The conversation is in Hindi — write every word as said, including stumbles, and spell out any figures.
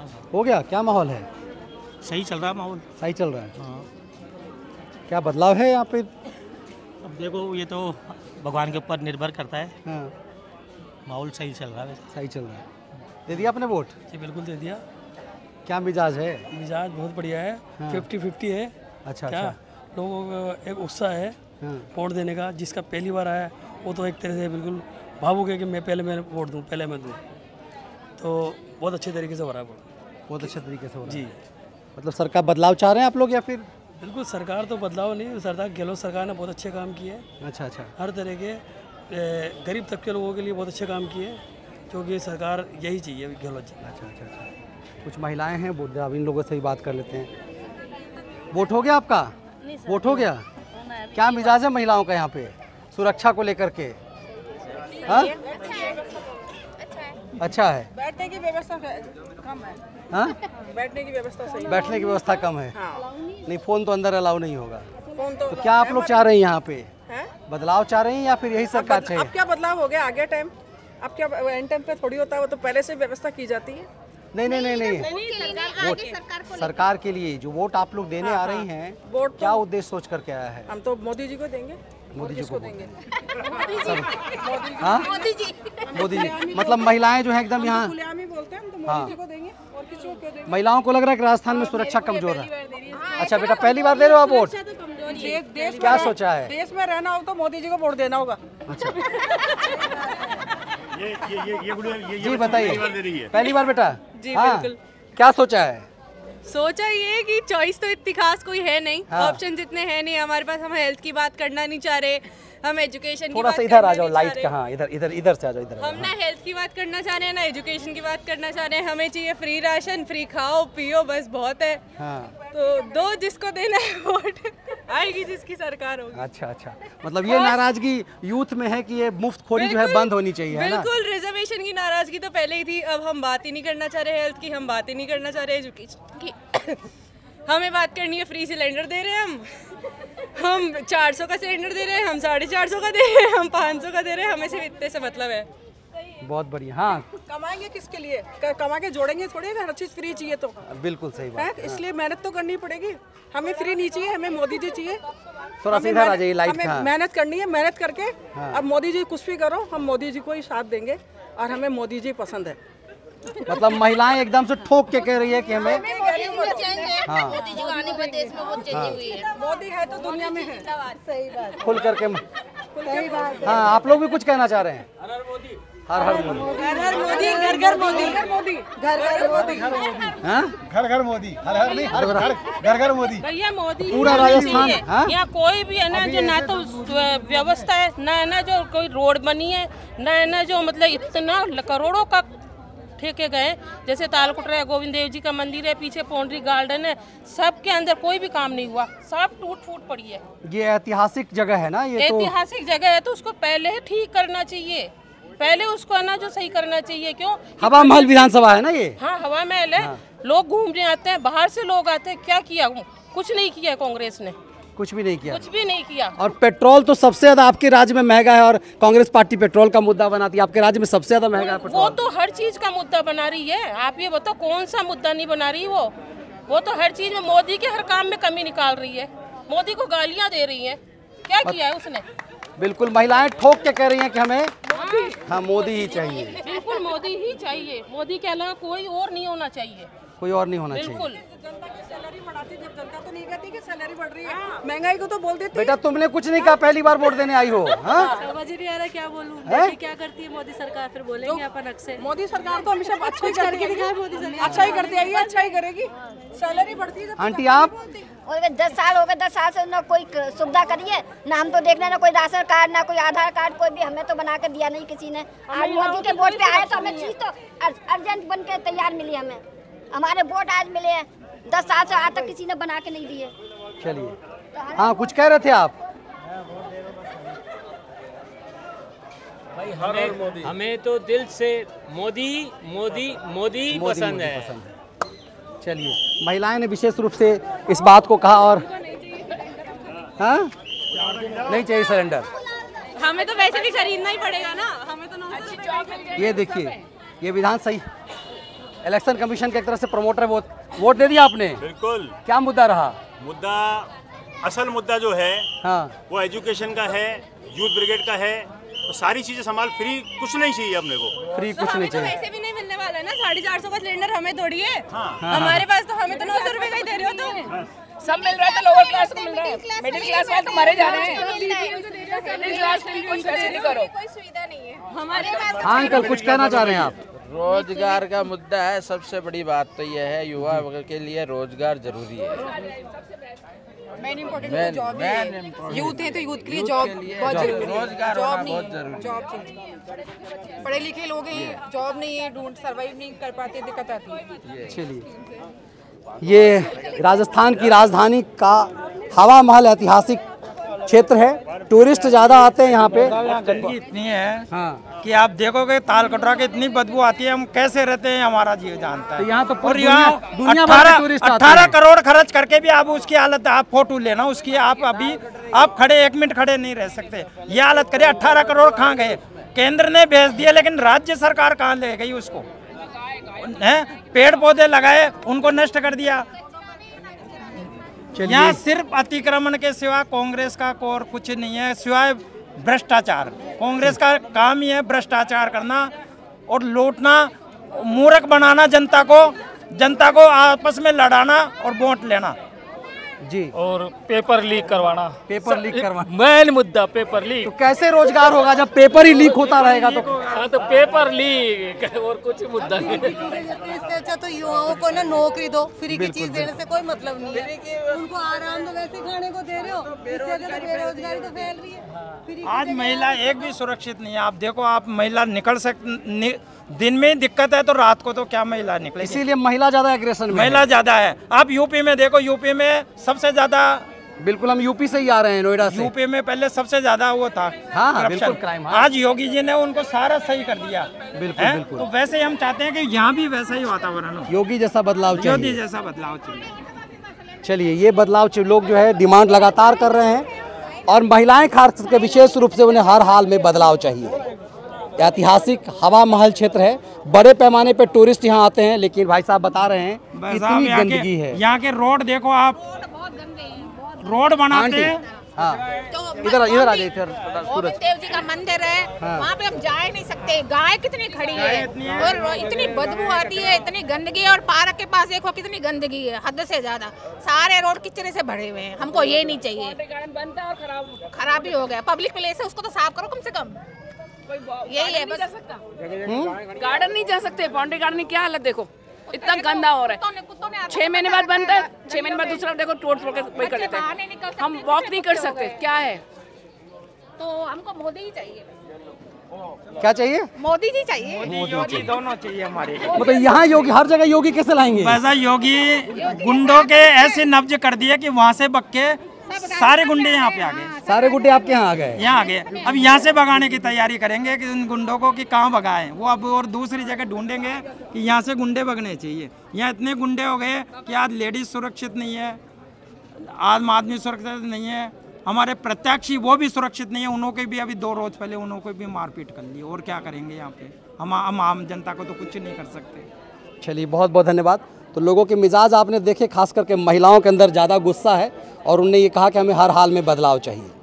हो गया? क्या माहौल है? सही चल रहा है माहौल। सही चल रहा है। हाँ। क्या बदलाव है यहाँ पे? अब देखो ये तो भगवान के ऊपर निर्भर करता है। हाँ, माहौल सही चल रहा है वैसे। सही चल रहा है। दे दिया आपने वोट? जी बिल्कुल दे दिया। क्या मिजाज है? मिजाज बहुत बढ़िया है। हाँ। फिफ्टी फिफ्टी है। अच्छा क्या अच्छा। लोगों का एक उत्साह है हाँ, वोट देने का। जिसका पहली बार आया वो तो एक तरह से बिल्कुल भावुक है कि मैं पहले मैं वोट दूँ, पहले मैं दूँ। तो बहुत अच्छे तरीके से हो रहा है वोट। बहुत अच्छे तरीके से हो रहा है। जी मतलब सरकार बदलाव चाह रहे हैं आप लोग या फिर? बिल्कुल, सरकार तो बदलाव नहीं, सरदार गहलोत सरकार ने बहुत अच्छे काम किए। अच्छा अच्छा। हर तरह के ए, गरीब तबके लोगों के लिए बहुत अच्छे काम किए, क्योंकि सरकार यही चाहिए गहलोत जी। अच्छा अच्छा अच्छा। कुछ महिलाएं हैं, वोट अब इन लोगों से ही बात कर लेते हैं। वोट हो गया आपका? वोट हो गया? क्या मिजाज है महिलाओं का यहाँ पे सुरक्षा को लेकर के? हाँ, अच्छा है। बैठने की व्यवस्था कम है। हाँ, बैठने की व्यवस्था सही है। बैठने की व्यवस्था कम है। हाँ। नहीं, फोन तो अंदर अलाउ नहीं होगा। फोन तो, तो क्या आप लोग चाह रहे हैं यहाँ पे? हैं? बदलाव चाह रहे हैं या फिर यही सरकार चाहिए? अब क्या बदलाव हो गया? आगे टाइम अब क्या एंड टाइम पे थोड़ी होता है, वो तो पहले से व्यवस्था की जाती है। नहीं नहीं नहीं नहीं, वोट सरकार के लिए जो वोट आप लोग देने आ रही हैं, वोट तो क्या उद्देश्य सोच करके आया है? हम तो मोदी जी को देंगे। मोदी जी किसको को देंगे? हाँ, मोदी जी। मोदी जी मतलब महिलाएं जो है एकदम यहाँ खुलेआम ही बोलते हैं, हम तो मोदी जी को देंगे और किसी को क्यों देंगे? महिलाओं को लग रहा है कि राजस्थान में सुरक्षा कमजोर है। अच्छा बेटा, पहली बार दे रहे हो आप वोट? देश देश क्या में सोचा है? देश में रहना हो तो मोदी जी को वोट देना होगा। अच्छा ये ये ये ये गुड़िया ये जी बताइए। पहली बार दे रही है। पहली बार बेटा? जी हाँ, बिल्कुल। क्या सोचा है? सोचा ये कि चॉइस तो इतनी खास कोई है नहीं, हाँ। ऑप्शन इतने हैं नहीं हमारे पास। हम हेल्थ की बात करना नहीं चाह रहे, हम एजुकेशन की थोड़ा बात सा इधर आ करना जाओ, नहीं चाह लाइट रहे। कहाँ? इधर इधर इधर से आ जाओ, इधर आ हम जाओ। ना हेल्थ की बात करना चाह रहे हैं ना एजुकेशन की बात करना चाह रहे हैं। हमें चाहिए फ्री राशन, फ्री खाओ पियो, बस बहुत है। हाँ, तो दो जिसको देना है वोट, आएगी जिसकी सरकार होगी। अच्छा अच्छा। मतलब ये नाराजगी यूथ में है कि ये मुफ्तखोरी जो है बंद होनी चाहिए, है ना? बिल्कुल, रिजर्वेशन की नाराजगी तो पहले ही थी। अब हम बात ही नहीं करना चाह रहे हेल्थ की, हम बात ही नहीं करना चाह रहे एजुकेशन की। हमें बात करनी है फ्री सिलेंडर दे रहे हैं हम हम चार सौ का सिलेंडर दे रहे हैं, हम साढ़े चार सौ का दे रहे हैं, हम पाँच सौ का दे रहे हैं। हमें सिर्फ इतने से मतलब है। बहुत बढ़िया। हाँ, कमाएंगे किसके लिए? क- कमा के जोड़ेंगे थोड़ी, हर चीज फ्री चाहिए तो बिल्कुल सही है। बात। इसलिए मेहनत तो करनी पड़ेगी। हमें फ्री नहीं चाहिए, हमें मोदी जी चाहिए। थोड़ा सा हमें इधर आ मेहनत- जाइए, लाइट हमें कहाँ? मेहनत करनी है, मेहनत करके अब मोदी जी कुछ भी करो, हम मोदी जी को ही साथ देंगे और हमें मोदी जी पसंद है। मतलब महिलाएं एकदम से ठोक के कह रही है कि हमें हाँ मोदी है तो दुनिया में है। सही बात। खुल करके सही बात। हाँ, आप लोग भी कुछ कहना चाह रहे हैं? हर हर मोदी। घर घर मोदी, घर घर मोदी, घर मोदी, घर घर मोदी। हाँ, घर घर मोदी, हर हर नहीं हर घर घर घर मोदी। भैया मोदी पूरा राजस्थान। हाँ, यहाँ कोई भी है ना जो ना तो व्यवस्था है, ना है ना जो कोई रोड बनी है, ना है ना जो मतलब इतना करोड़ों का ठेके गए। जैसे तालकुटरा है, गोविंद देव जी का मंदिर है, पीछे पौंडरी गार्डन है, सब के अंदर कोई भी काम नहीं हुआ, सब टूट फूट पड़ी है। ये ऐतिहासिक जगह है ना, ये तो ऐतिहासिक जगह है तो उसको पहले ही ठीक करना चाहिए, पहले उसको है ना जो सही करना चाहिए। क्यों? हवा महल विधानसभा है ना ये? हाँ, हवा महल है। लोग घूमने आते हैं, बाहर से लोग आते हैं। क्या किया? कुछ नहीं किया कांग्रेस ने, कुछ भी नहीं किया। कुछ भी नहीं किया। और पेट्रोल तो सबसे ज्यादा आपके राज्य में महंगा है और कांग्रेस पार्टी पेट्रोल का मुद्दा बनाती है। आपके राज्य में सबसे ज्यादा महंगा है वो पेट्रोल। तो हर चीज का मुद्दा बना रही है। आप ये बताओ कौन सा मुद्दा नहीं बना रही वो वो तो हर चीज में मोदी के हर काम में कमी निकाल रही है, मोदी को गालियां दे रही है। क्या किया है उसने? बिल्कुल, महिलाएं ठोक के कह रही हैं कि हमें हाँ मोदी ही चाहिए। बिल्कुल मोदी ही चाहिए, मोदी के अलावा कोई और नहीं होना चाहिए, कोई और नहीं होना चाहिए। बिल्कुल। जनता की सैलरी बढ़ाती, जब जनता तो नहीं कहती कि सैलरी बढ़ रही है, महंगाई को तो बोल देती है। बेटा तुमने कुछ नहीं कहा, पहली बार वोट देने आई हो। हाँ, समझ ही नहीं आ रहा क्या बोलूं। हैं? देखिए क्या करती है मोदी सरकार, फिर बोलेंगे अपन अक्सर। मोदी सरकार तो हमेशा अच्छा ही करके करके दिखाए दिखाए। मोदी सरकार। अच्छा ही करती आई है, अच्छा ही करेगी। सैलरी बढ़ती है जब आंटी तक आप? बोलती। और दस साल हो गए, दस साल से ना कोई सुविधा करी है ना। हम तो देखना ना कोई राशन कार्ड, ना कोई आधार कार्ड, कोई भी हमें तो बना के दिया नहीं किसी ने। आज मोदी के वोट पे आए तो हमें चीज तो अर्जेंट बन के तैयार मिली। हमें हमारे वोट आज मिले हैं, दस साल से आज तक किसी ने बना के नहीं दिए। चलिए, हाँ कुछ कह रहे थे आप? भाई हमें हमें तो दिल से मोदी मोदी मोदी पसंद है। चलिए, महिलाएं ने विशेष रूप से इस बात को कहा। और हाँ, नहीं चाहिए सिलेंडर। हमें तो वैसे भी खरीदना ही पड़ेगा ना, हमें तो नौ सौ रुपए ये देखिए, ये विधान सही इलेक्शन कमीशन की एक तरह से प्रमोटर वोट वोट दे दिया आपने? बिल्कुल। क्या मुद्दा रहा? मुद्दा, असल मुद्दा जो है हाँ वो एजुकेशन का है, यूथ ब्रिगेड का है। तो सारी चीजें संभाल, फ्री कुछ नहीं चाहिए अपने को। फ्री कुछ नहीं चाहिए। वैसे भी नहीं मिलने वाला है ना, साढ़े चार सौ का सिलेंडर हमें थोड़ी है। हाँ। हमारे पास तो हमें तो नौ सौ रुपए का ही दे रहे हो तुम। सब मिल रहा है तो लोअर क्लास को मिल रहा है, मिडिल क्लास वाले तो मरे जा रहे हैं। मिडिल क्लास के लिए कोई फैसिलिटी करो, कोई सुविधा नहीं है हमारे पास। हाँ अंकल, कुछ कहना चाह रहे हैं आप? रोजगार का मुद्दा है। सबसे बड़ी बात तो यह है, युवा के लिए रोजगार जरूरी है। मेन इम्पोर्टेंट जॉब है। यूथ है तो यूथ के लिए जॉब बहुत जरूरी है। रोजगार जॉब बहुत नहीं, जरूरी जॉब चाहिए। पढ़े लिखे लोग हैं, जॉब नहीं है, ढूंढ सर्वाइव नहीं कर पाते, दिक्कत आती है। चलिए, ये राजस्थान की राजधानी का हवा महल ऐतिहासिक क्षेत्र है। टूरिस्ट ज़्यादा आते हैं यहाँ पे। गंदगी इतनी है हाँ कि आप देखोगे ताल कटरा की इतनी बदबू आती है, हम कैसे रहते हैं हमारा जीव जानता है। तो यहाँ तो और पूरी यहाँ दुनिया- दुनिया भर के टूरिस्ट आते अठारह हैं। करोड़ खर्च करके भी आप उसकी हालत, आप फोटो लेना उसकी, आप अभी आप खड़े एक मिनट खड़े नहीं रह सकते। ये हालत करे, अठारह करोड़ कहाँ गए? केंद्र ने भेज दिया, लेकिन राज्य सरकार कहाँ ले गई उसको? है पेड़ पौधे लगाए, उनको नष्ट कर दिया। यहाँ सिर्फ अतिक्रमण के सिवा कांग्रेस का और कुछ नहीं है, सिवाय भ्रष्टाचार। कांग्रेस का काम ही है भ्रष्टाचार करना और लूटना, मूर्ख बनाना जनता को, जनता को आपस में लड़ाना और वोट लेना जी, और पेपर लीक करवाना। पेपर लीक करवाना मेन मुद्दा, पेपर लीक। तो कैसे रोजगार होगा जब पेपर ही लीक होता रहेगा? तो हाँ तो पेपर लीक और कुछ मुद्दा नहीं। इससे अच्छा तो युवाओं को ना नौकरी दो, फ्री की चीज देने से कोई मतलब नहीं है। उनको आराम तो वैसे खाने को दे रहे हो, इससे ज्यादा बेरोजगारी तो फैल रही है। आज महिला एक भी सुरक्षित नहीं है। आप देखो, आप महिला निकल सक नि, दिन में दिक्कत है तो रात को तो क्या महिला निकले? इसीलिए महिला ज्यादा एग्रेशन में महिला ज्यादा है। आप यूपी में देखो, यूपी में सबसे ज्यादा, बिल्कुल हम यूपी से ही आ रहे हैं, नोएडा से। यूपी में पहले सबसे ज्यादा वो था हाँ, हाँ, corruption। बिल्कुल क्राइम। हाँ। आज योगी जी ने उनको सारा सही कर दिया। बिल्कुल है? बिल्कुल। तो वैसे ही हम चाहते हैं कि यहाँ भी वैसा ही वातावरण हो, योगी जैसा बदलाव योगी चाहिए। जैसा बदलाव चाहिए। चलिए, ये बदलाव चाहिए। लोग जो है डिमांड लगातार कर रहे हैं और महिलाएं खास करके विशेष रूप से उन्हें हर हाल में बदलाव चाहिए। ऐतिहासिक हवा महल क्षेत्र है, बड़े पैमाने पर टूरिस्ट यहाँ आते हैं, लेकिन भाई साहब बता रहे हैं इतनी गंदगी है। यहाँ के रोड देखो आप, रोड बनाते हैं। हाँ, इधर इधर आ जाइए। गोविंद देव जी का मंदिर है, हाँ। वहाँ पे हम जा ही नहीं सकते। गाय कितनी खड़ी है और इतनी बदबू आती है, इतनी गंदगी है। और पार्क के पास देखो कितनी गंदगी है, हद से ज्यादा। सारे रोड किचरे से भरे हुए हैं। हमको ये नहीं चाहिए, खराब ही हो गया। पब्लिक प्लेस है, उसको तो साफ करो कम से कम। यही है बस। गार्डन नहीं जा सकते, बाउंड्री गार्डन की क्या हालत देखो, इतना गंदा हो रहा है। छह महीने बाद बनता है, छह महीने बाद दूसरा देखो तोड़ तोड़ के वही कर देते हैं। हम वॉक नहीं कर सकते, क्या है? तो हमको मोदी ही चाहिए। क्या चाहिए? मोदी जी चाहिए। मोदी दोनों चाहिए हमारे। मतलब यहाँ योगी, हर जगह योगी कैसे लाएंगे? वैसा योगी गुंडों के ऐसे नब्ज कर दिए कि वहाँ से बक्के सारे गुंडे यहाँ पे आ गए। सारे गुंडे आपके यहाँ आ गए? यहाँ आ गए। अब यहाँ से भगाने की तैयारी करेंगे कि उन गुंडों को कि कहाँ भगाएं। वो अब और दूसरी जगह ढूंढेंगे कि यहाँ से गुंडे भगने चाहिए। यहाँ इतने गुंडे हो गए कि आज लेडीज सुरक्षित नहीं है, आम आदमी सुरक्षित नहीं है, हमारे प्रत्याशी वो भी सुरक्षित नहीं है। उन्होंने भी अभी दो रोज पहले उन्होंने भी मारपीट कर ली। और क्या करेंगे यहाँ पे? हम हम आम जनता को तो कुछ नहीं कर सकते। चलिए, बहुत बहुत धन्यवाद। तो लोगों के मिजाज आपने देखे, खास करके महिलाओं के अंदर ज़्यादा गुस्सा है और उन्होंने ये कहा कि हमें हर हाल में बदलाव चाहिए।